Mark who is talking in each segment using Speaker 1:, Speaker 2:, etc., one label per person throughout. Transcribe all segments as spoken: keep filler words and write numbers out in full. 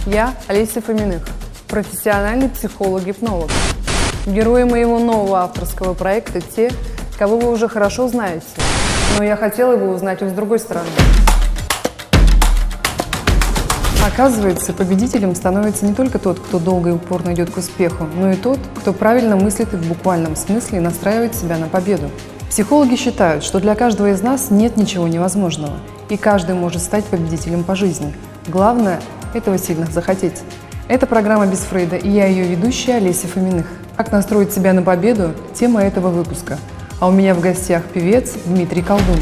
Speaker 1: Я Олеся Фоминых, профессиональный психолог-гипнолог. Герои моего нового авторского проекта – те, кого вы уже хорошо знаете, но я хотела бы узнать их с другой стороны. Оказывается, победителем становится не только тот, кто долго и упорно идет к успеху, но и тот, кто правильно мыслит и в буквальном смысле настраивает себя на победу. Психологи считают, что для каждого из нас нет ничего невозможного, и каждый может стать победителем по жизни. Главное – этого сильно захотеть. Это программа «Без Фрейда», и я ее ведущая Олеся Фоминых. Как настроить себя на победу – тема этого выпуска. А у меня в гостях певец Дмитрий Колдун.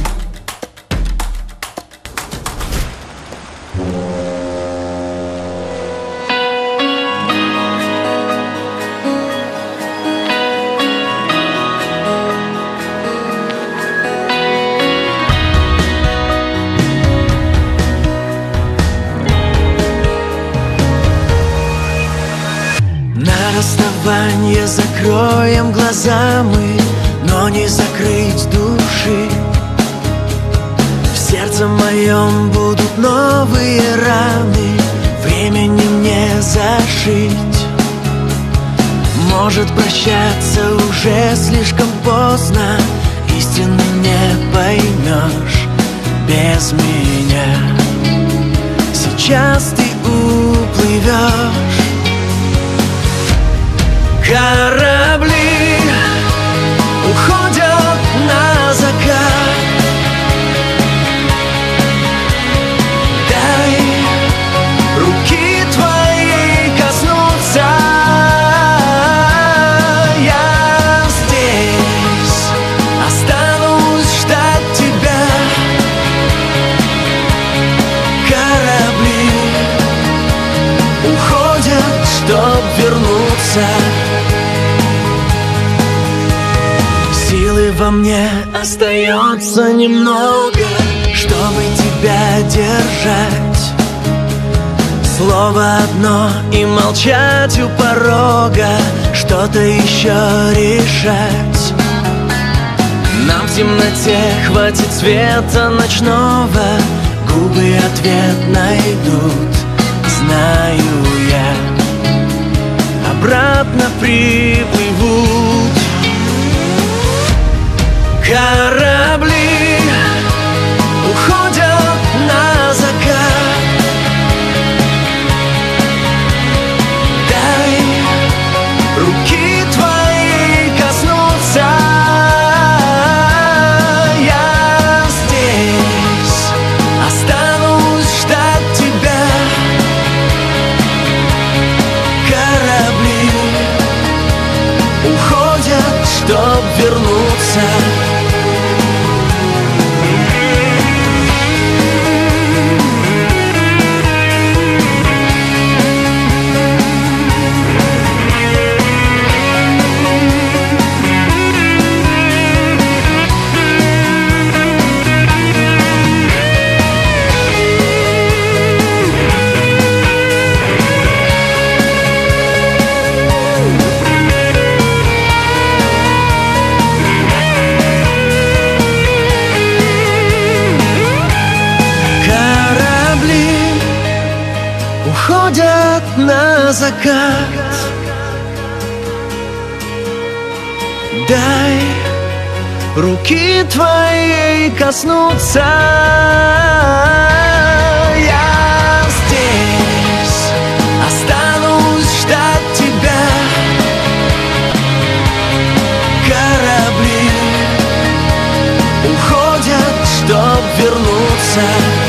Speaker 2: Расставание закроем глаза мы, но не закрыть души. В сердце моем будут новые раны, времени мне зашить. Может, прощаться уже слишком поздно, истину не поймешь без меня. Сейчас ты уплывешь. Корабли уходят на закат. Дай руки твои коснуться. Я здесь останусь ждать тебя. Корабли уходят, чтоб вернуться. Силы во мне остается немного, чтобы тебя держать. Слово одно и молчать у порога, что-то еще решать. Нам в темноте хватит света ночного, губы ответ найдут, знаю я. Обратно приплывут. Корабли уходят на закат. Дай руки твои коснуться. Я здесь останусь ждать тебя. Корабли уходят, чтоб вернуться. Уходят на закат. Дай руки твои коснуться. Я здесь останусь ждать тебя. Корабли уходят, чтоб вернуться.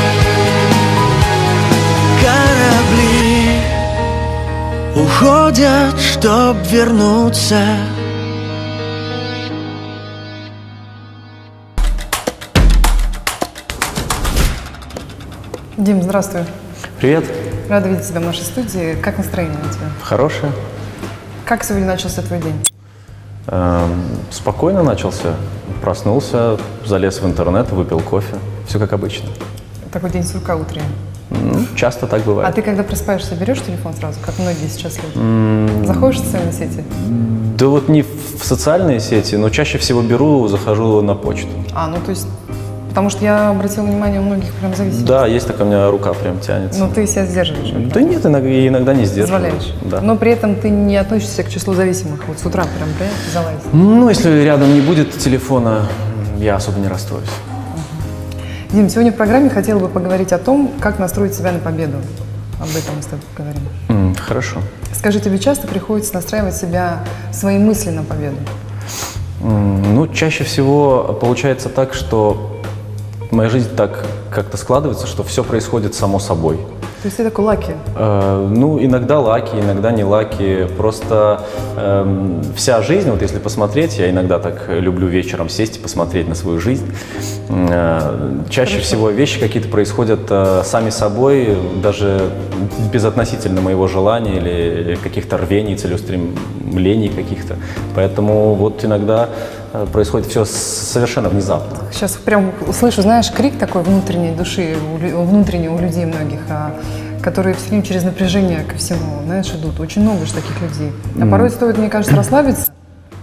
Speaker 2: Уходят, чтоб вернуться.
Speaker 1: Дим, здравствуй.
Speaker 3: Привет.
Speaker 1: Рада видеть тебя в нашей студии. Как настроение у тебя?
Speaker 3: Хорошее.
Speaker 1: Как сегодня начался твой день?
Speaker 3: Эм, спокойно начался. Проснулся, залез в интернет, выпил кофе. Все как обычно.
Speaker 1: Такой день сурка утренний.
Speaker 3: Ну, часто так бывает.
Speaker 1: А ты, когда просыпаешься, берешь телефон сразу, как многие сейчас люди? Mm. Заходишь в социальные сети?
Speaker 3: Да вот не в социальные сети, но чаще всего беру, захожу на почту.
Speaker 1: А, ну то есть Потому что я обратила внимание, у многих прям зависимость.
Speaker 3: Да, есть такая, у меня рука прям тянется.
Speaker 1: Но ты себя сдерживаешь.
Speaker 3: Да нет, иногда, иногда не сдерживаю.
Speaker 1: Позволяешь.
Speaker 3: Да.
Speaker 1: Но при этом ты не относишься к числу зависимых. Вот с утра прям, да, залазишь.
Speaker 3: Ну, если рядом не будет телефона, я особо не расстроюсь.
Speaker 1: Дим, сегодня в программе хотела бы поговорить о том, как настроить себя на победу. Об этом мы с тобой поговорим.
Speaker 3: М, хорошо.
Speaker 1: Скажи, тебе часто приходится настраивать себя, свои мысли на победу?
Speaker 3: М, Ну, чаще всего получается так, что моя жизнь так как-то складывается, что все происходит само собой.
Speaker 1: То есть ты такой лаки.
Speaker 3: Э, ну, иногда лаки, иногда не лаки. Просто эм, вся жизнь, вот если посмотреть, я иногда так люблю вечером сесть и посмотреть на свою жизнь. Э, чаще
Speaker 1: Хорошо.
Speaker 3: всего вещи какие-то происходят э, сами собой, даже безотносительно моего желания или каких-то рвений, целеустремлений каких-то. Поэтому вот иногда э, происходит все совершенно внезапно.
Speaker 1: Сейчас прям слышу, знаешь, крик такой внутренней души, у лю- внутренний у людей многих, а, которые все время через напряжение ко всему, знаешь, идут. Очень много же таких людей. А порой стоит, мне кажется, расслабиться.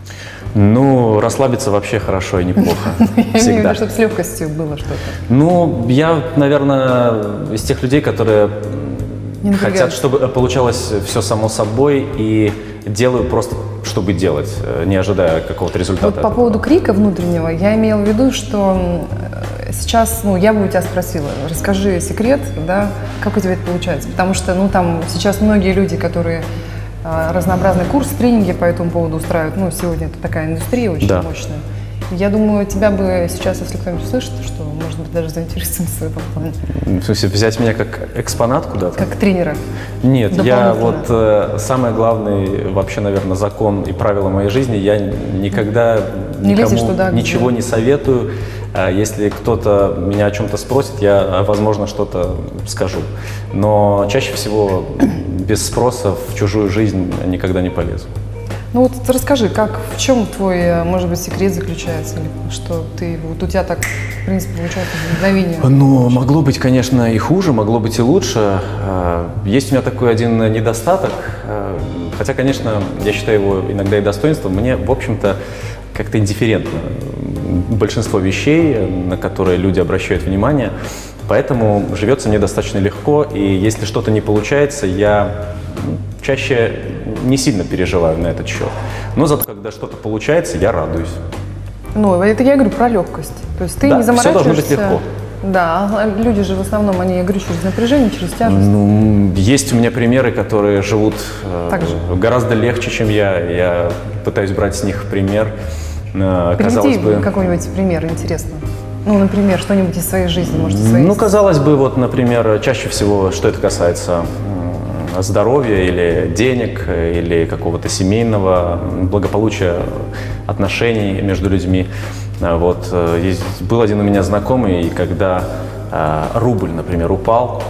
Speaker 3: Ну, расслабиться вообще хорошо и неплохо.
Speaker 1: Я имею в виду,
Speaker 3: Всегда.
Speaker 1: чтобы с легкостью было что-то.
Speaker 3: Ну, я, наверное, из тех людей, которые
Speaker 1: Не
Speaker 3: хотят,
Speaker 1: напрягаются.
Speaker 3: чтобы получалось все само собой, и делаю просто, чтобы делать, э, не ожидая какого-то результата.
Speaker 1: Вот по
Speaker 3: от этого.
Speaker 1: поводу крика внутреннего, я имела в виду, что м, э, сейчас, ну, я бы у тебя спросила, расскажи секрет, да, как у тебя это получается, потому что, ну, там сейчас многие люди, которые э, разнообразный курс, тренинги по этому поводу устраивают, ну, сегодня это такая индустрия очень
Speaker 3: Да.
Speaker 1: мощная. Я думаю, тебя бы сейчас, если кто-нибудь услышит, что, может быть, даже заинтересуется в этом плане,
Speaker 3: В смысле, взять меня как экспонат куда-то?
Speaker 1: как тренера.
Speaker 3: Нет, я
Speaker 1: дополнительно.
Speaker 3: вот э, самый главный, вообще, наверное, закон и правило моей жизни, я никогда
Speaker 1: Не
Speaker 3: никому
Speaker 1: лезешь туда, где-
Speaker 3: ничего не советую. А Если кто-то меня о чем-то спросит, я, возможно, что-то скажу. Но чаще всего без спроса в чужую жизнь никогда не полезу.
Speaker 1: Ну вот расскажи, как, в чем твой, э, может быть, секрет заключается, или что ты, вот у тебя так, в принципе, получается вдохновение?
Speaker 3: Ну, могло быть, конечно, и хуже, могло быть и лучше. Э, Есть у меня такой один недостаток, э, хотя, конечно, я считаю его иногда и достоинством. Мне, в общем-то, как-то индифферентно большинство вещей, на которые люди обращают внимание, поэтому живется мне достаточно легко, и если что-то не получается, я чаще не сильно переживаю на этот счет. Но зато, когда что-то получается, я радуюсь.
Speaker 1: Ну, это я говорю про легкость. То есть ты
Speaker 3: Да,
Speaker 1: не
Speaker 3: всё
Speaker 1: заморачиваешься.
Speaker 3: должно быть легко.
Speaker 1: Да, а люди же в основном, они, я говорю, через напряжение, через тяжесть.
Speaker 3: Ну, есть у меня примеры, которые живут э,
Speaker 1: Так же.
Speaker 3: гораздо легче, чем я. Я пытаюсь брать с них пример. Э, казалось
Speaker 1: Приведи
Speaker 3: бы,
Speaker 1: какой-нибудь пример, интересно. Ну, например, что-нибудь из своей жизни, может, из своей.
Speaker 3: ну, казалось бы, вот, например, чаще всего, что это касается м, здоровья или денег, э, или какого-то семейного благополучия, отношений между людьми. А Вот, э, есть- был один у меня знакомый, и когда э, рубль, например, упал,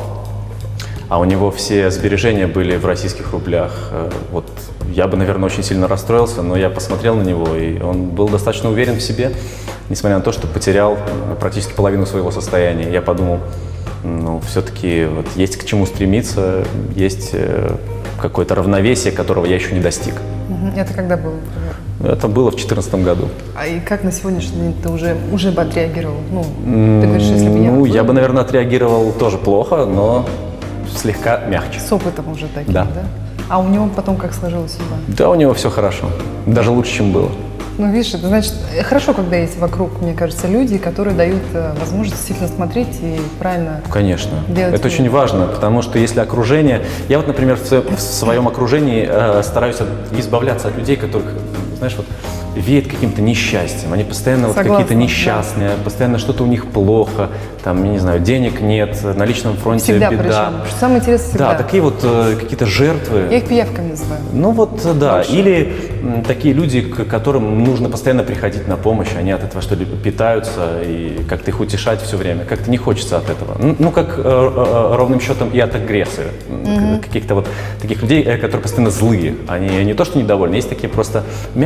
Speaker 3: а у него все сбережения были в российских рублях. Э, Вот я бы, наверное, очень сильно расстроился, но я посмотрел на него, и он был достаточно уверен в себе, несмотря на то, что потерял э, практически половину своего состояния. Я подумал, ну, все-таки вот есть к чему стремиться, есть э, какое-то равновесие, которого я еще не достиг.
Speaker 1: Мгм. Это когда было, например?
Speaker 3: Это было в две тысячи четырнадцатом году.
Speaker 1: А и как на сегодняшний день ты уже, уже бы отреагировал? Ну, ты говоришь, если бы я...
Speaker 3: Ну, я бы, наверное, отреагировал тоже плохо, но слегка мягче.
Speaker 1: С опытом уже таким,
Speaker 3: Да.
Speaker 1: да? А у него потом как сложилась судьба?
Speaker 3: Да, у него все хорошо. Даже лучше, чем было.
Speaker 1: Ну, видишь, это значит, э, хорошо, когда есть вокруг, мне кажется, люди, которые дают э, возможность действительно смотреть и правильно...
Speaker 3: Конечно.
Speaker 1: Делать
Speaker 3: Это очень важно, потому что если окружение... Я вот, например, в, сво- в своем окружении э, стараюсь от- избавляться от людей, которых, знаешь, вот веет каким-то несчастьем. Они постоянно вот
Speaker 1: Согласна,
Speaker 3: какие-то несчастные, постоянно что-то у них плохо, там, я не знаю, денег нет, на личном фронте
Speaker 1: Всегда
Speaker 3: беда.
Speaker 1: причем. Что самое интересное, всегда.
Speaker 3: Да, такие вот э, какие-то жертвы.
Speaker 1: Я их пиявками называю.
Speaker 3: Ну вот, э, да. Или м, такие люди, к которым нужно постоянно приходить на помощь, они от этого что ли питаются, и как-то их утешать все время. Как-то не хочется от этого. Ну, ну, как э, э, ровным счетом и от агрессии. М, Каких-то вот таких людей, э, которые постоянно злые. Они не то что недовольны, есть такие просто мягкие,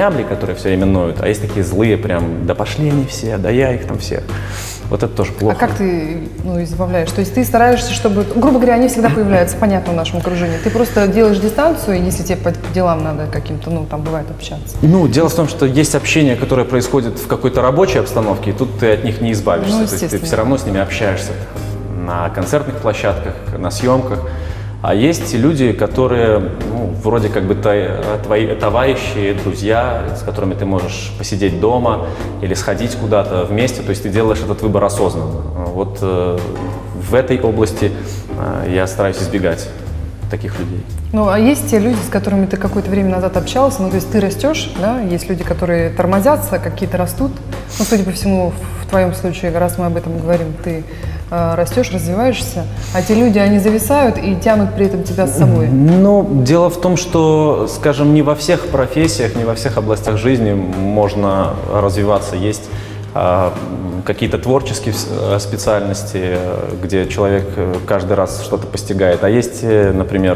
Speaker 3: мябли, которые все время ноют, а есть такие злые прям, да пошли они все, да я их там всех. Вот это тоже плохо.
Speaker 1: А как ты ну, избавляешь? То есть ты стараешься, чтобы, грубо говоря, они всегда появляются, понятно, в нашем окружении. Ты просто делаешь дистанцию, если тебе по делам надо каким-то, ну, там бывает общаться.
Speaker 3: Ну, дело в том, что есть общение, которое происходит в какой-то рабочей обстановке, и тут ты от них не избавишься.
Speaker 1: Ну,
Speaker 3: то есть ты все равно с ними общаешься на концертных площадках, на съемках. А есть люди, которые, ну, вроде как бы твои товарищи, друзья, с которыми ты можешь посидеть дома или сходить куда-то вместе, то есть ты делаешь этот выбор осознанно. Вот э, в этой области э, я стараюсь избегать таких людей.
Speaker 1: Ну, а есть те люди, с которыми ты какое-то время назад общался, ну, то есть ты растешь, да, есть люди, которые тормозятся, какие-то растут, ну, судя по всему, в твоем случае, раз мы об этом говорим, ты э, растешь, развиваешься, а те люди, они зависают и тянут при этом тебя с собой.
Speaker 3: Ну, дело в том, что, скажем, не во всех профессиях, не во всех областях жизни можно развиваться. Есть а, какие-то творческие специальности, где человек каждый раз что-то постигает, а есть, например,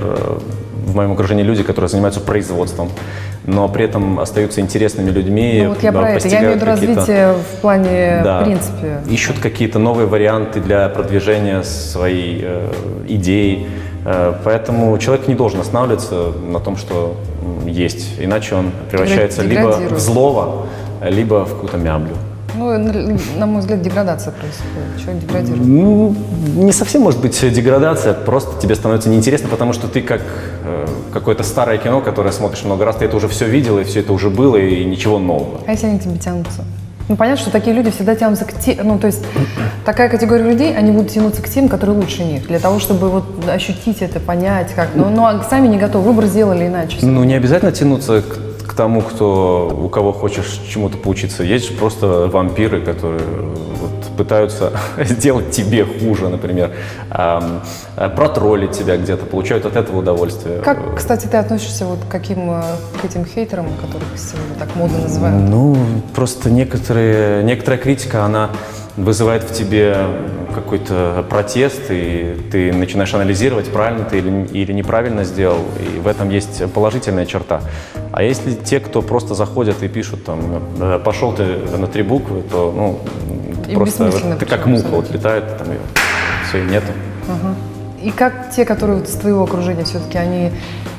Speaker 3: в моем окружении люди, которые занимаются производством, но при этом остаются интересными людьми.
Speaker 1: Ну, вот я про это. Я имею в виду развитие в плане,
Speaker 3: да,
Speaker 1: в принципе.
Speaker 3: Ищут какие-то новые варианты для продвижения своей э, идеи. Э, поэтому человек не должен останавливаться на том, что есть. Иначе он превращается либо в злого, либо в какую-то мяблю.
Speaker 1: Ну, на мой взгляд, деградация происходит. Человек деградирует.
Speaker 3: Ну, не совсем может быть деградация, просто тебе становится неинтересно, потому что ты как э, какое-то старое кино, которое смотришь много раз, ты это уже все видел, и все это уже было, и ничего нового.
Speaker 1: А если они к тебе тянутся? Ну, понятно, что такие люди всегда тянутся к тем, ну, то есть такая категория людей, они будут тянуться к тем, которые лучше них, для того, чтобы вот ощутить это, понять как. Но, но сами не готовы, выбор сделали иначе.
Speaker 3: Ну, не обязательно тянуться к к тому, кто, у кого хочешь чему-то поучиться. Есть же просто вампиры, которые вот, пытаются сделать тебе хуже, например, эм, протроллить тебя где-то, получают от этого удовольствие.
Speaker 1: Как, кстати, ты относишься вот к, каким, к этим хейтерам, которых сегодня так модно называют?
Speaker 3: Ну, просто некоторые, некоторая критика, она вызывает в тебе какой-то протест, и ты начинаешь анализировать, правильно ты или, или неправильно сделал, и в этом есть положительная черта. А если те, кто просто заходят и пишут, там, пошел ты на три буквы, то, ну, просто вот, ты как муха вот летает, там, и все, и нету.
Speaker 1: Ага. И как те, которые вот из твоего окружения все-таки, они,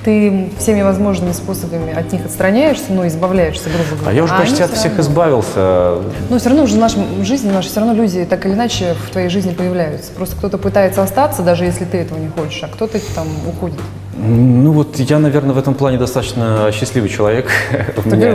Speaker 1: ты всеми возможными способами от них отстраняешься, ну, избавляешься, грубо говоря.
Speaker 3: А я уже а почти от всех равно... избавился.
Speaker 1: Но все равно уже в нашей жизни, в нашей все равно люди так или иначе в твоей жизни появляются. Просто кто-то пытается остаться, даже если ты этого не хочешь, а кто-то там уходит.
Speaker 3: Ну вот я, наверное, в этом плане достаточно счастливый человек.
Speaker 1: У меня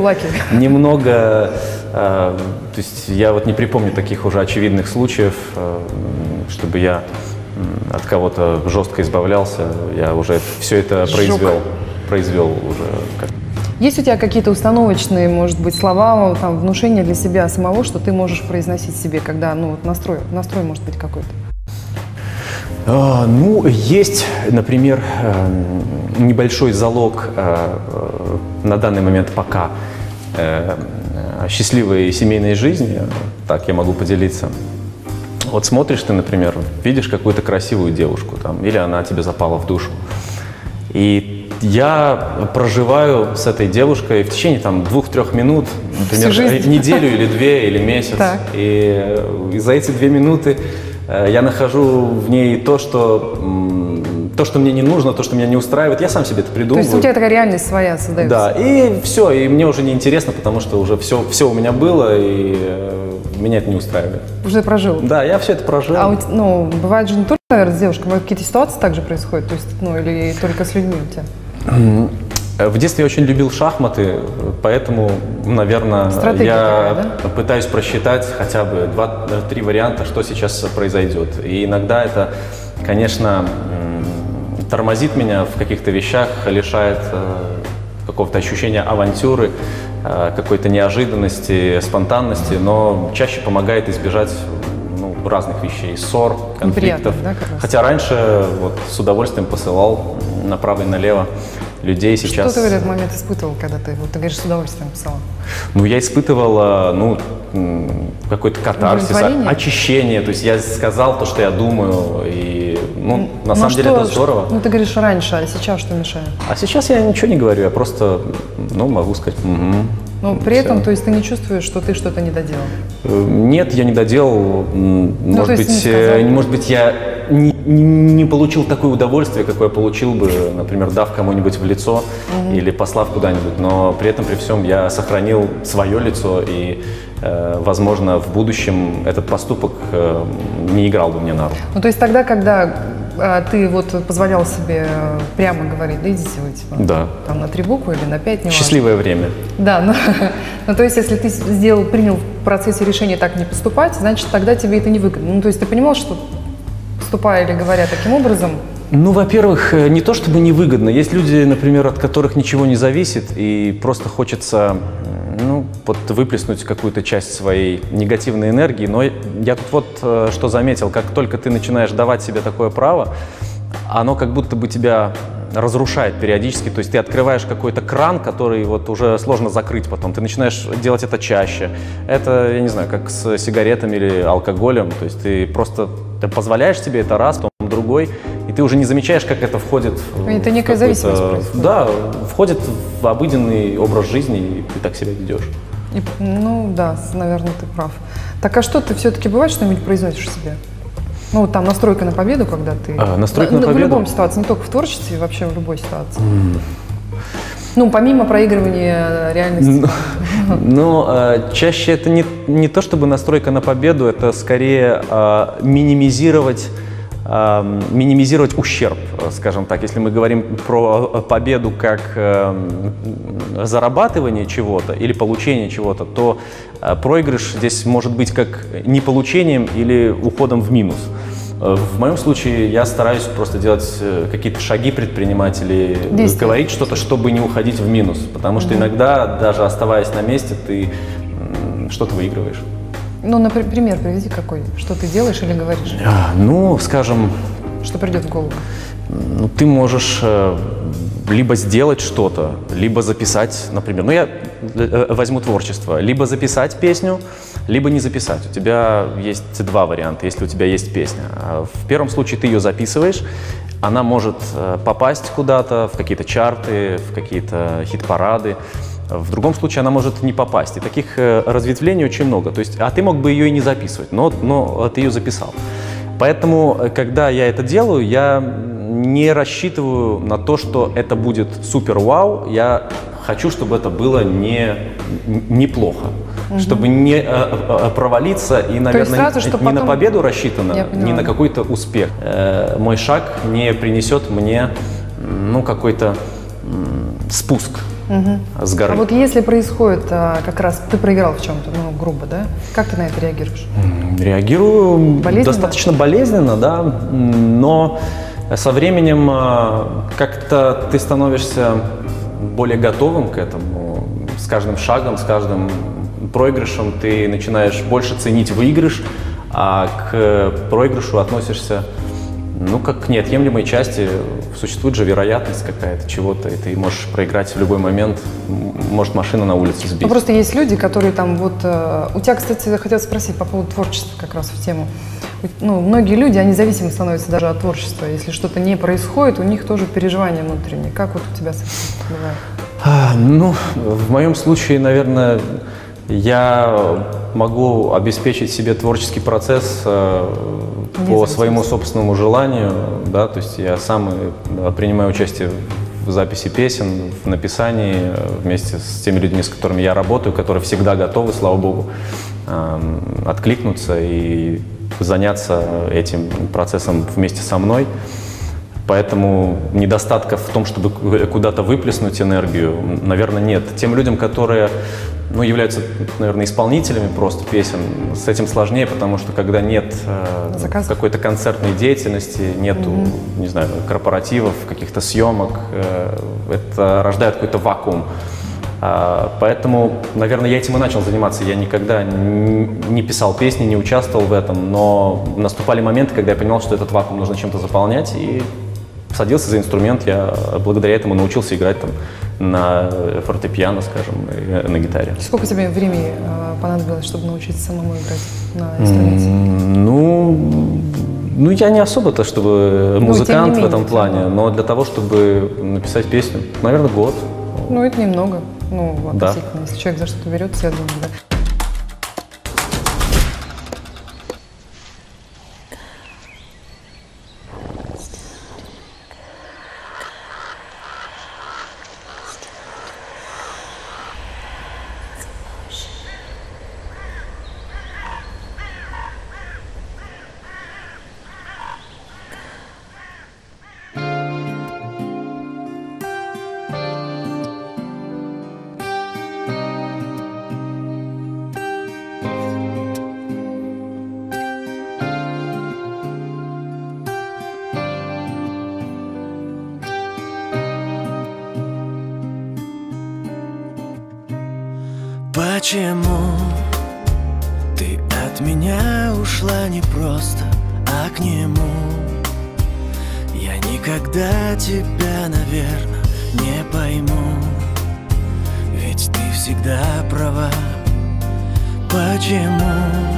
Speaker 3: немного, э, то есть я вот не припомню таких уже очевидных случаев, э, чтобы я от кого-то жестко избавлялся. Я уже все это произвел, произвел уже.
Speaker 1: Есть у тебя какие-то установочные, может быть, слова, там, внушения для себя самого, что ты можешь произносить себе, когда, ну, вот настрой, настрой может быть какой-то?
Speaker 3: А, ну, есть, например, небольшой залог на данный момент пока счастливой семейной жизни, так я могу поделиться. Вот смотришь ты, например, видишь какую-то красивую девушку, там, или она тебе запала в душу. И я проживаю с этой девушкой в течение там двух-трех минут, например, неделю или две, или месяц. Так. И, и за эти две минуты я нахожу в ней то, что, то, что мне не нужно, то, что меня не устраивает. Я сам себе это придумываю.
Speaker 1: То есть у тебя такая реальность своя создается?
Speaker 3: Да, и все, и мне уже не интересно, потому что уже все, все у меня было, и меня это не устраивает.
Speaker 1: Уже прожил?
Speaker 3: Да, я все это прожил.
Speaker 1: А у, ну, бывает же не только, наверное, с девушкой, какие-то ситуации также происходят, то есть, ну, или только с людьми у тебя?
Speaker 3: В детстве я очень любил шахматы, поэтому, наверное,
Speaker 1: стратегия
Speaker 3: я
Speaker 1: такая, да?
Speaker 3: пытаюсь просчитать хотя бы два-три варианта, что сейчас произойдет. И иногда это, конечно, тормозит меня в каких-то вещах, лишает какого-то ощущения авантюры, какой-то неожиданности, спонтанности, но чаще помогает избежать, ну, разных вещей, ссор, конфликтов.
Speaker 1: Да,
Speaker 3: хотя раньше вот, с удовольствием посылал направо и налево людей. Сейчас...
Speaker 1: Что ты в этот момент испытывал, когда ты, вот, ты говоришь, с удовольствием писал?
Speaker 3: Ну, я испытывал, ну, какой-то катарсис, очищение. То есть я сказал то, что я думаю, и, ну, на ну, самом что, деле это здорово.
Speaker 1: Ну, ты говоришь раньше, а сейчас что мешает?
Speaker 3: А сейчас я ничего не говорю, я просто, ну, могу сказать, угу.
Speaker 1: Но при
Speaker 3: Всё.
Speaker 1: этом, то есть ты не чувствуешь, что ты что-то не доделал?
Speaker 3: Э, Нет, я не доделал. М,
Speaker 1: Ну,
Speaker 3: Может
Speaker 1: то есть
Speaker 3: быть,
Speaker 1: не
Speaker 3: э,
Speaker 1: сказал.
Speaker 3: может быть, я не, не- не получил такое удовольствие, какое получил бы, например, дав кому-нибудь в лицо или послав куда-нибудь. Но при этом, при всем, я сохранил свое лицо, и, э, возможно, в будущем этот поступок э, не играл бы мне на руку.
Speaker 1: Ну, то есть тогда, когда а, ты вот позволял себе э, прямо говорить, да идите вы, типа,
Speaker 3: Да.
Speaker 1: там на три буквы или на пять, не важно.
Speaker 3: Счастливое время.
Speaker 1: Да, ну, ну, то есть если ты сделал, принял в процессе решения так не поступать, значит, тогда тебе это не выгодно. Ну, то есть ты понимал, что поступая или говоря таким образом,
Speaker 3: Ну, во-первых, э, не то чтобы невыгодно. Есть люди, например, от которых ничего не зависит, и просто хочется, м, ну, вот выплеснуть какую-то часть своей негативной энергии. Но я тут вот э, что заметил, как только ты начинаешь давать себе такое право, оно как будто бы тебя разрушает периодически. То есть ты открываешь какой-то кран, который вот уже сложно закрыть потом. Ты начинаешь делать это чаще. Это, я не знаю, как с сигаретами или алкоголем. То есть ты просто ты позволяешь себе это раз, потом другой, и ты уже не замечаешь, как это входит в
Speaker 1: это некая
Speaker 3: какой-то-
Speaker 1: зависимость происходит.
Speaker 3: Да, входит в обыденный образ жизни, и ты так себя ведешь.
Speaker 1: и, ну да, наверное, ты прав. Так а что ты все-таки бывает что-нибудь произносишь себе? Ну, вот там настройка на победу, когда ты…
Speaker 3: А, настройка на
Speaker 1: В
Speaker 3: победу?
Speaker 1: любом ситуации, не только в творчестве, вообще в любой ситуации. Ну, помимо проигрывания реальности.
Speaker 3: Но э, чаще это не, не то чтобы настройка на победу, это скорее э, минимизировать, э, минимизировать ущерб, э, скажем так. Если мы говорим про э, победу как э, зарабатывание чего-то или получение чего-то, то э, проигрыш здесь может быть как не получением или уходом в минус. Э, В моем случае я стараюсь просто делать э, какие-то шаги предпринимать или
Speaker 1: Действия.
Speaker 3: говорить что-то, чтобы не уходить в минус. Потому что иногда, даже оставаясь на месте, ты м, что-то выигрываешь.
Speaker 1: Ну, например, приведи какой. Что ты делаешь или говоришь?
Speaker 3: А, Ну, скажем,
Speaker 1: Что придет в голову?
Speaker 3: ну, ты можешь э, либо сделать что-то, либо записать, например, ну я э, возьму творчество, либо записать песню, либо не записать. У тебя есть два варианта, если у тебя есть песня. А В первом случае ты ее записываешь, она может э, попасть куда-то, в какие-то чарты, в какие-то хит-парады. В другом случае она может не попасть. И таких э, разветвлений очень много. То есть, а ты мог бы ее и не записывать, но, но ты ее записал. Поэтому, э, когда я это делаю, я не рассчитываю на то, что это будет супер-вау. Я хочу, чтобы это было не, неплохо. Чтобы не э, э, провалиться и, наверное,
Speaker 1: сразу,
Speaker 3: не,
Speaker 1: что
Speaker 3: не на
Speaker 1: потом-
Speaker 3: победу рассчитано,
Speaker 1: Я
Speaker 3: не
Speaker 1: поняла.
Speaker 3: на какой-то успех. Э, мой шаг не принесет мне ну, какой-то м, спуск с горы.
Speaker 1: А вот если происходит а, как раз, ты проиграл в чем-то, ну, грубо, да? Как ты на это реагируешь?
Speaker 3: Реагирую
Speaker 1: Болезненно?
Speaker 3: достаточно болезненно, да, м, но со временем а, как-то ты становишься более готовым к этому. С каждым шагом, с каждым проигрышем ты начинаешь больше ценить выигрыш, а к проигрышу относишься ну, как к неотъемлемой части. Существует же вероятность какая-то чего-то, и ты можешь проиграть в любой момент. М, Может машина на улице сбить.
Speaker 1: Ну, просто есть люди, которые там вот… э, у тебя, кстати, я хотела спросить по поводу творчества как раз в тему. Ну, многие люди, они зависимы становятся даже от творчества. Если что-то не происходит, у них тоже переживания внутренние. Как вот у тебя с этим бывает?
Speaker 3: А, Ну, в моем случае, наверное, я могу обеспечить себе творческий процесс э, по
Speaker 1: Независимость.
Speaker 3: своему собственному желанию, да, то есть я сам э, принимаю участие в записи песен, в написании э, вместе с теми людьми, с которыми я работаю, которые всегда готовы, слава богу, э, откликнуться и заняться этим процессом вместе со мной. Поэтому недостатка в том, чтобы куда-то выплеснуть энергию, наверное, нет. Тем людям, которые ну, являются, наверное, исполнителями просто песен, с этим сложнее, потому что когда нет э,
Speaker 1: Заказов.
Speaker 3: какой-то концертной деятельности, нету, не знаю, корпоративов, каких-то съемок, э, это рождает какой-то вакуум. А, Поэтому, наверное, я этим и начал заниматься. Я никогда н- не писал песни, не участвовал в этом, но наступали моменты, когда я понимал, что этот вакуум нужно чем-то заполнять, и садился за инструмент. Я благодаря этому научился играть там на фортепиано, скажем, и на гитаре.
Speaker 1: Сколько тебе времени э, понадобилось, чтобы научиться самому играть на инструменте?
Speaker 3: М, Ну, ну, я не особо-то, чтобы
Speaker 1: Ну, тем не
Speaker 3: музыкант в
Speaker 1: менее,
Speaker 3: этом
Speaker 1: тем
Speaker 3: плане, но для того, чтобы написать песню, наверное, год.
Speaker 1: Ну, это немного. Ну,
Speaker 3: Да.
Speaker 1: относительно. Если человек за что-то берется, я думаю, да.
Speaker 2: Почему ты от меня ушла не просто, а к нему? Я никогда тебя, наверное, не пойму, ведь ты всегда права. Почему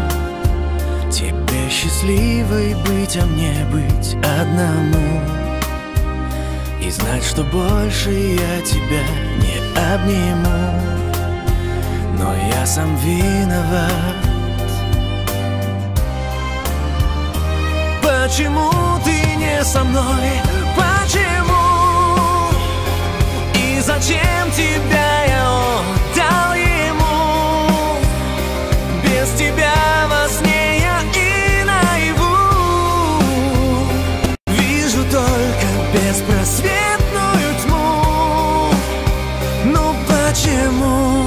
Speaker 2: тебе счастливой быть, а мне быть одному? И знать, что больше я тебя не обниму. Но я сам виноват. Почему ты не со мной? Почему? И зачем тебя я отдал ему? Без тебя во сне я и наяву вижу только беспросветную тьму. Ну почему?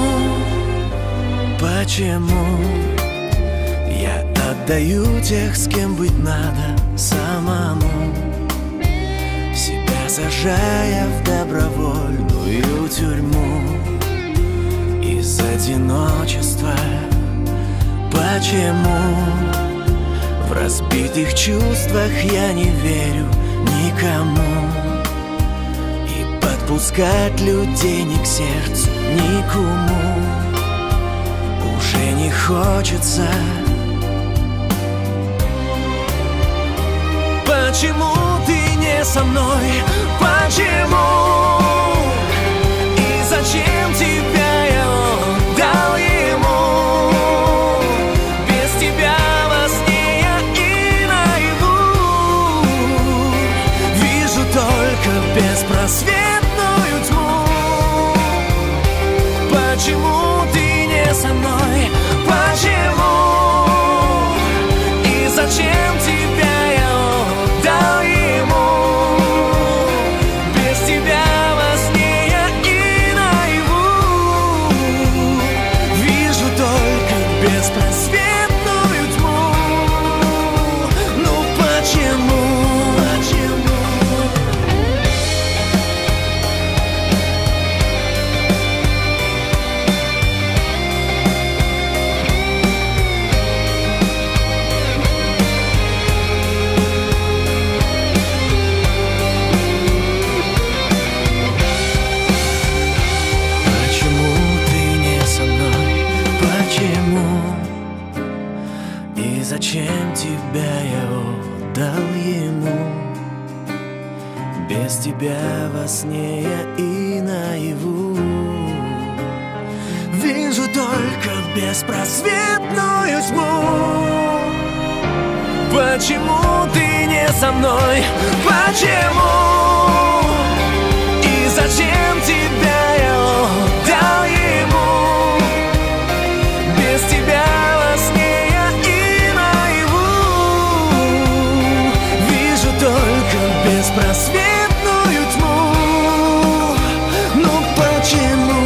Speaker 2: Почему я отдаю тех, с кем быть надо самому, себя сажая в добровольную тюрьму из одиночества? Почему в разбитых чувствах я не верю никому и подпускать людей ни к сердцу, ни к уму уже не хочется? Почему ты не со мной? Почему? И зачем тебя я отдал ему? Без тебя во сне я и наяву вижу только беспросветную тьму. Почему ты не со мной? Почему? И зачем тебя я отдал ему? Без тебя во сне я и наяву вижу только беспросветную тьму. Ну почему? Почему? И зачем тебя я отдал ему? Без тебя во сне я и наяву вижу только беспросветную тьму. Почему ты не со мной? Почему? И зачем тебя я отдал ему? Без тебя во сне я и наяву вижу только беспросветную тьму. Ну почему?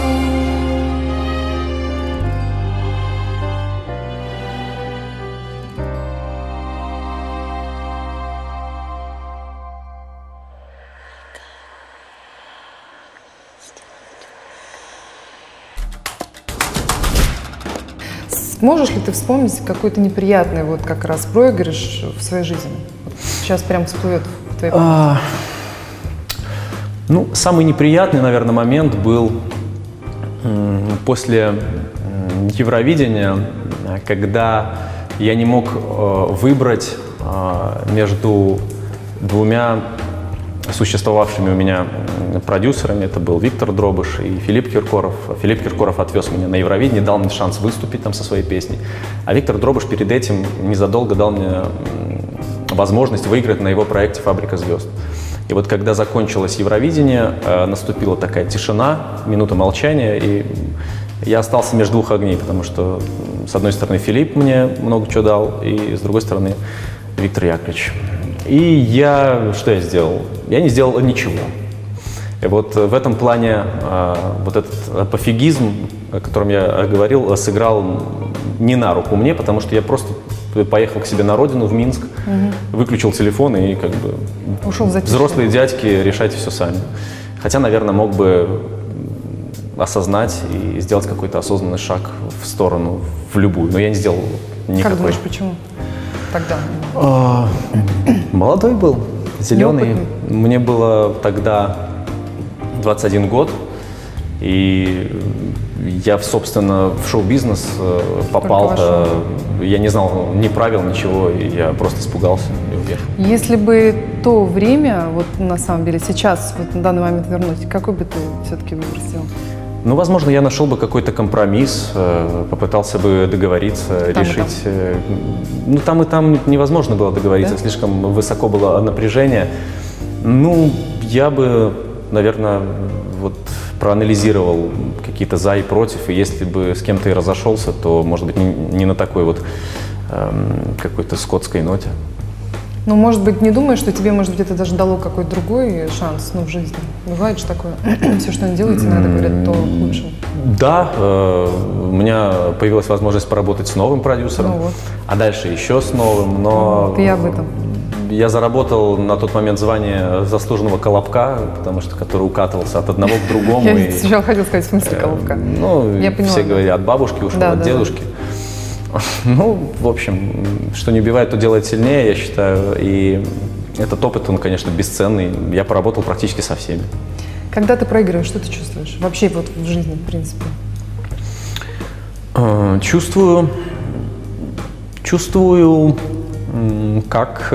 Speaker 1: Можешь ли ты вспомнить какой-то неприятный вот как раз проигрыш в своей жизни? Вот сейчас прям всплывет в твоей памяти.
Speaker 3: А, ну, самый неприятный, наверное, момент был м, после м, Евровидения, когда я не мог э, выбрать э, между двумя существовавшими у меня продюсерами. Это был Виктор Дробыш и Филипп Киркоров. Филипп Киркоров отвез меня на Евровидение, дал мне шанс выступить там со своей песней. А Виктор Дробыш перед этим незадолго дал мне возможность выиграть на его проекте «Фабрика звезд». И вот когда закончилось Евровидение, наступила такая тишина, минута молчания, и я остался между двух огней, потому что, с одной стороны, Филипп мне много чего дал, и с другой стороны, Виктор Яковлевич. И я, что я сделал? Я не сделал ничего. И вот в этом плане вот этот пофигизм, о котором я говорил, сыграл не на руку мне, потому что я просто поехал к себе на родину, в Минск, угу. выключил телефон и как бы
Speaker 1: ушел в
Speaker 3: взрослые дядьки, решайте все сами. Хотя, наверное, мог бы осознать и сделать какой-то осознанный шаг в сторону, в любую, но я не сделал никакой.
Speaker 1: Как думаешь, почему тогда?
Speaker 3: А, молодой был, зеленый.
Speaker 1: Неопытный.
Speaker 3: Мне было тогда двадцать один год, и я, собственно, в шоу-бизнес попал, я не знал ни правил, ничего, и я просто испугался и уехал.
Speaker 1: Если бы то время, вот на самом деле сейчас, вот на данный момент вернуть, какой бы ты все-таки выбор сделал?
Speaker 3: Ну, возможно, я нашел бы какой-то компромисс, попытался бы договориться,
Speaker 1: там
Speaker 3: решить. Ну, там и там невозможно было договориться, да? Слишком высоко было напряжение. Ну, я бы, наверное, вот проанализировал какие-то за и против, и если бы с кем-то и разошелся, то, может быть, не, не на такой вот эм, какой-то скотской ноте.
Speaker 1: Ну, может быть, не думаешь, что тебе, может быть, это даже дало какой-то другой шанс, ну, в жизни? Бывает же такое. Все, что не делается, иногда говорят, то к лучшему.
Speaker 3: Да, э, у меня появилась возможность поработать с новым продюсером,
Speaker 1: ну, вот.
Speaker 3: а дальше еще с новым, но...
Speaker 1: Ты об этом.
Speaker 3: Я заработал на тот момент звание заслуженного колобка, потому что который укатывался от одного к другому.
Speaker 1: Я сначала хотел сказать, в смысле колобка.
Speaker 3: Ну, все говорят, от бабушки ушел, от дедушки. Ну, в общем, что не убивает, то делает сильнее, я считаю. И этот опыт, он, конечно, бесценный. Я поработал практически со всеми.
Speaker 1: Когда ты проигрываешь, что ты чувствуешь? Вообще вот в жизни, в принципе.
Speaker 3: Чувствую, чувствую, как,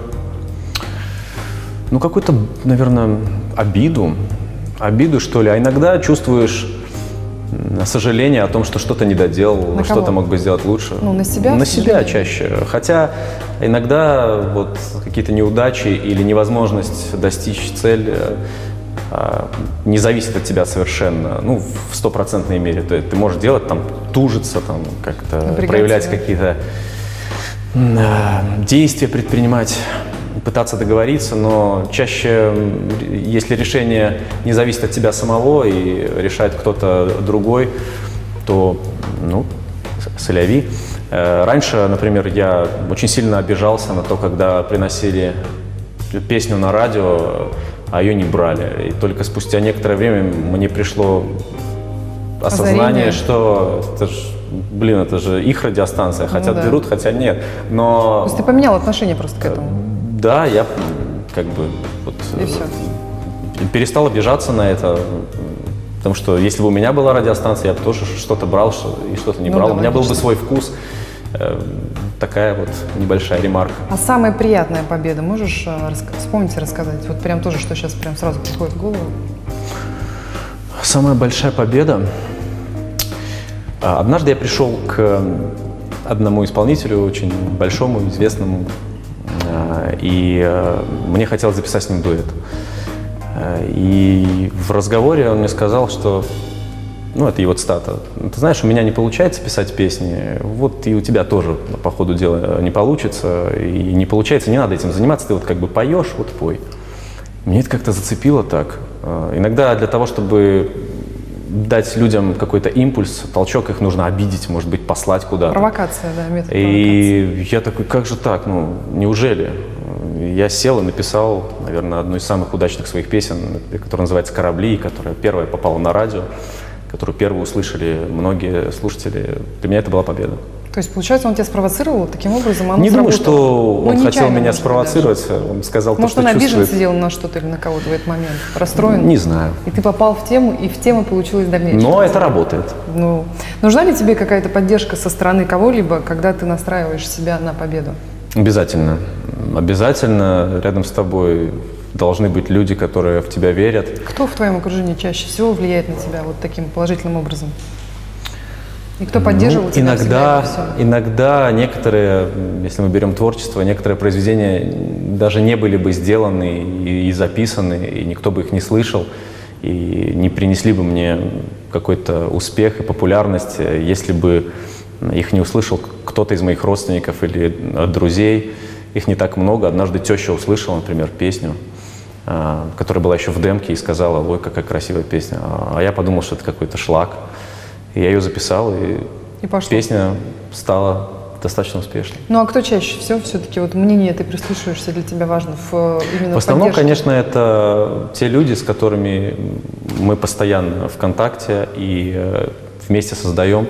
Speaker 3: ну, какую-то, наверное, обиду, обиду, что ли. А иногда чувствуешь сожаление о том, что что-то не доделал, что-то мог бы сделать лучше.
Speaker 1: Ну, на себя?
Speaker 3: На себя чаще. Хотя иногда вот какие-то неудачи или невозможность достичь цели не зависит от тебя совершенно, ну, в стопроцентной мере. То есть ты можешь делать, там, тужиться, там, как-то проявлять какие-то действия, предпринимать, пытаться договориться, но чаще, если решение не зависит от тебя самого и решает кто-то другой, то, ну, соляви. Раньше, например, я очень сильно обижался на то, когда приносили песню на радио, а ее не брали. И только спустя некоторое время мне пришло осознание, Озарение. что это ж, блин, это же их радиостанция, хотят ну, да. берут, хотя нет. Но...
Speaker 1: То есть ты поменял отношение просто к этому?
Speaker 3: Да, я как бы вот, перестал обижаться на это, потому что если бы у меня была радиостанция, я бы тоже что-то брал и что-то не ну, брал. Да, у меня логично. был бы свой вкус. Такая вот небольшая ремарка.
Speaker 1: А самая приятная победа можешь вспомнить и рассказать? Вот прям тоже, что сейчас прям сразу приходит в голову.
Speaker 3: Самая большая победа. Однажды я пришел к одному исполнителю, очень большому, известному, и мне хотелось записать с ним дуэт. И в разговоре он мне сказал, что, ну, это его цитата, ты знаешь, у меня не получается писать песни, вот и у тебя тоже по ходу дела не получится, и не получается, не надо этим заниматься, ты вот как бы поешь, вот пой. Мне это как-то зацепило так. Иногда для того, чтобы дать людям какой-то импульс, толчок, их нужно обидеть, может быть, послать куда-то.
Speaker 1: Провокация, да, метод провокации.
Speaker 3: И я такой, как же так, ну, неужели? Я сел и написал, наверное, одну из самых удачных своих песен, которая называется «Корабли», которая первая попала на радио, которую первые услышали многие слушатели. Для меня это была победа.
Speaker 1: То есть, получается, он тебя спровоцировал таким образом, оно
Speaker 3: Не думаю,
Speaker 1: сработало.
Speaker 3: что он
Speaker 1: ну,
Speaker 3: хотел меня спровоцировать, он сказал то,
Speaker 1: может,
Speaker 3: что
Speaker 1: он обижен
Speaker 3: чувствует.
Speaker 1: сидел на что-то или на кого-то в этот момент, расстроен?
Speaker 3: Не знаю.
Speaker 1: И ты попал в тему, и в тему получилось дальнейшее.
Speaker 3: Но это работает.
Speaker 1: Ну, нужна ли тебе какая-то поддержка со стороны кого-либо, когда ты настраиваешь себя на победу?
Speaker 3: Обязательно. Обязательно рядом с тобой должны быть люди, которые в тебя верят.
Speaker 1: Кто в твоем окружении чаще всего влияет на тебя вот таким положительным образом? И кто поддерживал
Speaker 3: ну,
Speaker 1: тебя
Speaker 3: иногда,
Speaker 1: всегда?
Speaker 3: Иногда некоторые, если мы берем творчество, некоторые произведения даже не были бы сделаны и, и записаны, и никто бы их не слышал, и не принесли бы мне какой-то успех и популярность, если бы их не услышал кто-то из моих родственников или друзей. Их не так много. Однажды теща услышала, например, песню, которая была еще в демке, и сказала: ой, какая красивая песня. А я подумал, что это какой-то шлак. И я ее записал, и,
Speaker 1: и
Speaker 3: песня стала достаточно успешной.
Speaker 1: Ну а кто чаще всего все-таки вот мнение ты прислушиваешься, для тебя важно в именно
Speaker 3: в основном,
Speaker 1: поддержке?
Speaker 3: конечно, это те люди, с которыми мы постоянно в контакте и э, вместе создаем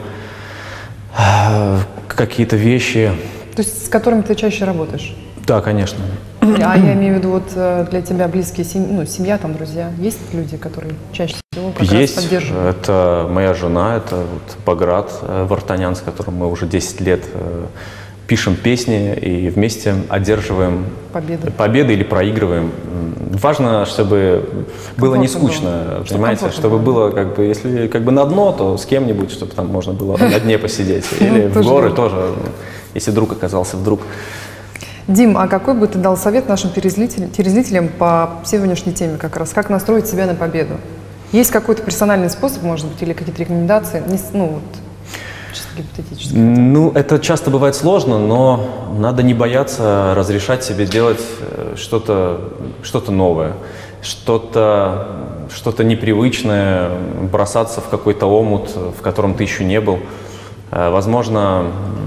Speaker 3: э, какие-то вещи.
Speaker 1: То есть с которыми ты чаще работаешь?
Speaker 3: Да, конечно.
Speaker 1: А я имею в виду, вот для тебя близкие, ну, семья, там, друзья, есть люди, которые чаще всего как
Speaker 3: есть.
Speaker 1: раз поддерживают?
Speaker 3: Это моя жена, это вот Баграт Вартанян, с которым мы уже десять лет пишем песни и вместе одерживаем
Speaker 1: победы,
Speaker 3: победы или проигрываем. Важно, чтобы было не скучно, было. Понимаете, чтобы, чтобы было, как бы, если как бы на дно, то с кем-нибудь, чтобы там можно было на дне посидеть. Или в горы тоже, если друг оказался вдруг.
Speaker 1: Дим, а какой бы ты дал совет нашим телезрителям по сегодняшней теме как раз? Как настроить себя на победу? Есть какой-то персональный способ, может быть, или какие-то рекомендации? Ну, вот, чисто гипотетически.
Speaker 3: Ну, это часто бывает сложно, но надо не бояться разрешать себе делать что-то что-то новое, что-то что-то непривычное, бросаться в какой-то омут, в котором ты еще не был. Возможно,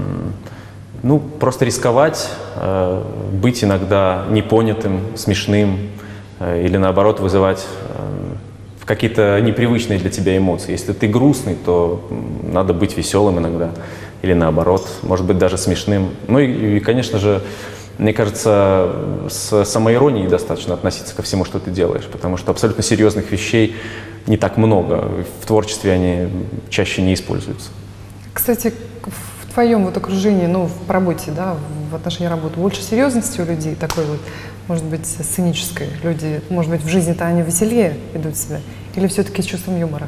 Speaker 3: ну, просто рисковать, э, быть иногда непонятым, смешным э, или, наоборот, вызывать э, какие-то непривычные для тебя эмоции. Если ты грустный, то надо быть веселым иногда или, наоборот, может быть, даже смешным. Ну и, и конечно же, мне кажется, с самоиронией достаточно относиться ко всему, что ты делаешь, потому что абсолютно серьезных вещей не так много. В творчестве они чаще не используются.
Speaker 1: Кстати, в твоем вот окружении, ну, в работе, да, в отношении работы, больше серьезности у людей, такой вот, может быть, сценической? Люди, может быть, в жизни-то они веселее ведут себя? Или все-таки с чувством юмора?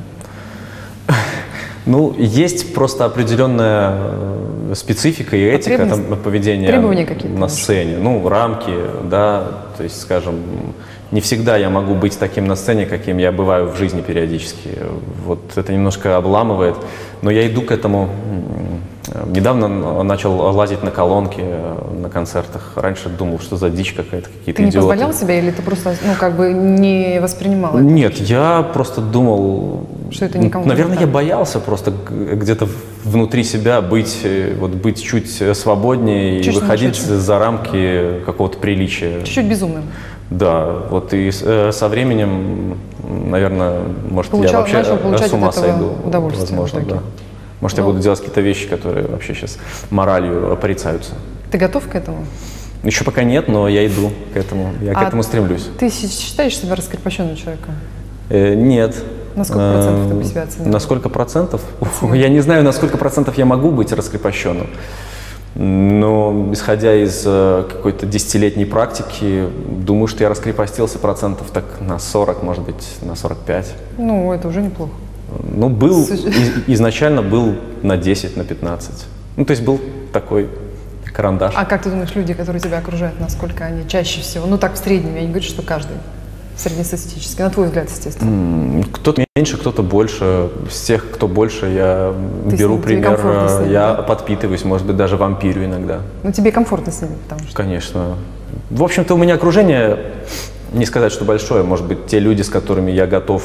Speaker 3: Ну, есть просто определенная специфика и этика там, поведения на сцене. Ну, рамки, да, то есть, скажем, не всегда я могу быть таким на сцене, каким я бываю в жизни периодически. Вот это немножко обламывает, но я иду к этому. Недавно начал лазить на колонки на концертах. Раньше думал, что за дичь какая-то, какие-то идиоты.
Speaker 1: Ты не позволял себе или ты просто, ну, как бы не воспринимал это?
Speaker 3: Нет, я просто думал,
Speaker 1: что это никому
Speaker 3: наверное, я боялся просто где-то внутри себя быть, вот, быть чуть свободнее и выходить за рамки какого-то приличия.
Speaker 1: Чуть-чуть безумным.
Speaker 3: Да, вот и со временем, наверное, может,
Speaker 1: Получал,
Speaker 3: я вообще с ума сойду.
Speaker 1: Удовольствие,
Speaker 3: возможно, да. Может, ну, я буду делать какие-то вещи, которые вообще сейчас моралью порицаются.
Speaker 1: Ты готов к этому?
Speaker 3: Еще пока нет, но я иду к этому. Я а к этому стремлюсь.
Speaker 1: Ты считаешь себя раскрепощенным человеком?
Speaker 3: Э, нет.
Speaker 1: На сколько процентов ты бы себя оценил?
Speaker 3: На сколько процентов? Ух, я не знаю, на сколько процентов я могу быть раскрепощенным. Но, исходя из э, какой-то десятилетней практики, думаю, что я раскрепостился процентов так на сорок, может быть, на сорок пять.
Speaker 1: Ну, это уже неплохо.
Speaker 3: Ну, был, из, изначально был на десять, на пятнадцать. Ну, то есть был такой карандаш.
Speaker 1: А как ты думаешь, люди, которые тебя окружают, насколько они чаще всего, ну так в среднем, я не говорю, что каждый, среднестатистически, на твой взгляд, естественно?
Speaker 3: Кто-то меньше, кто-то больше. С тех, кто больше, я
Speaker 1: ты
Speaker 3: беру пример,
Speaker 1: ними,
Speaker 3: я
Speaker 1: да?
Speaker 3: подпитываюсь, может быть, даже вампирю иногда.
Speaker 1: Ну, тебе комфортно с ними, потому что…
Speaker 3: Конечно. В общем-то, у меня окружение, не сказать, что большое, может быть, те люди, с которыми я готов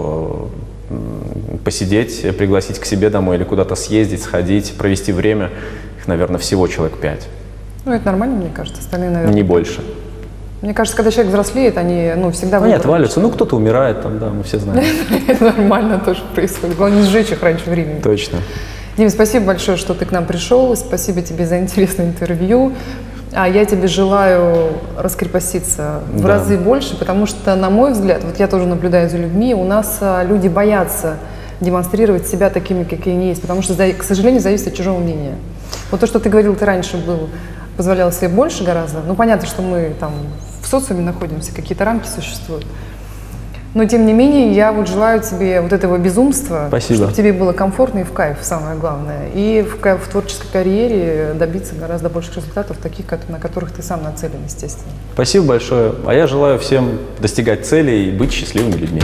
Speaker 3: посидеть, пригласить к себе домой или куда-то съездить, сходить, провести время, их, наверное, всего человек пять.
Speaker 1: Ну, это нормально, мне кажется, остальные, наверное…
Speaker 3: Не больше.
Speaker 1: Мне кажется, когда человек взрослеет, они, ну, всегда…
Speaker 3: Они отваливаются, ну, кто-то умирает там, да, мы все знаем.
Speaker 1: Это нормально тоже происходит, главное, не сжечь их раньше времени.
Speaker 3: Точно.
Speaker 1: Дим, спасибо большое, что ты к нам пришел, спасибо тебе за интересное интервью. А я тебе желаю раскрепоститься в да. разы больше, потому что, на мой взгляд, вот я тоже наблюдаю за людьми, у нас а, люди боятся демонстрировать себя такими, какие они есть, потому что, к сожалению, зависит от чужого мнения. Вот то, что ты говорил, ты раньше был, позволял себе больше гораздо, ну, понятно, что мы там в социуме находимся, какие-то рамки существуют. Но, тем не менее, я вот желаю тебе вот этого безумства,
Speaker 3: Спасибо.
Speaker 1: чтобы тебе было комфортно и в кайф, самое главное. И в, в творческой карьере добиться гораздо больших результатов, таких, на которых ты сам нацелен, естественно.
Speaker 3: Спасибо большое. А я желаю всем достигать целей и быть счастливыми людьми.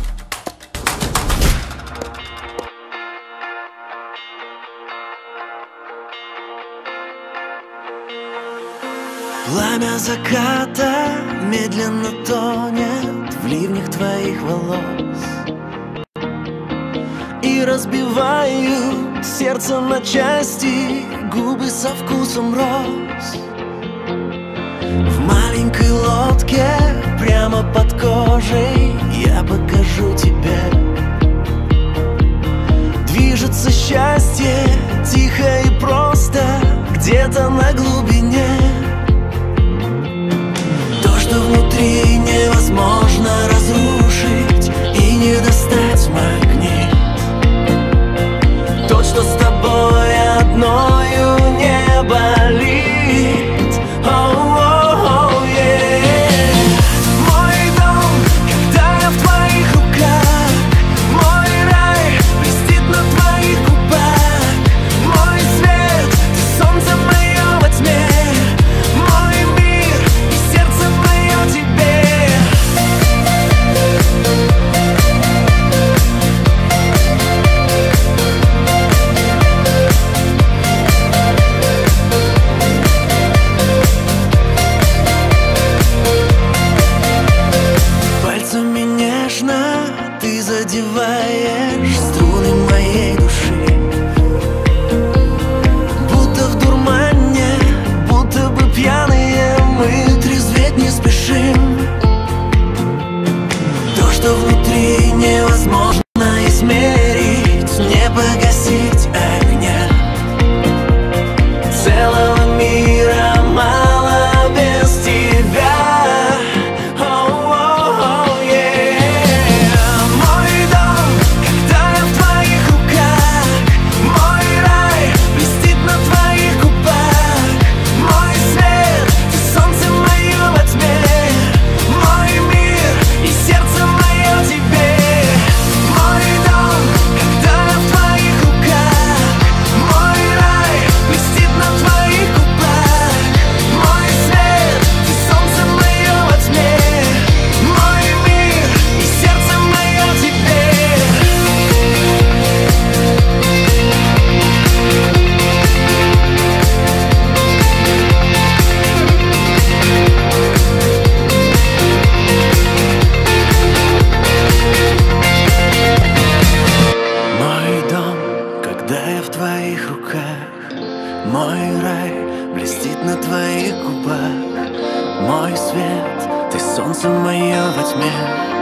Speaker 2: Пламя заката медленно тонет в ливнях твоих волос и разбиваю сердце на части, губы со вкусом роз. В маленькой лодке прямо под кожей я покажу тебе. Движется счастье тихо и просто где-то на глубине. Что внутри невозможно разрушить и не достать магнит. Тот, что с тобой одною не болит. Oh-oh-oh, yeah. Мой дом, когда я в твоих руках, мой рай блестит на твоих губах. Мой свет, ты солнце мое во тьме. Задеваешь струны моей души, будто в дурмане, будто бы пьяные мы трезветь не спешим. То, что внутри невозможно измерить, не погасить огня. Целого мира мало без тебя. Мой рай блестит на твоих губах. Мой свет, ты солнце мое во тьме.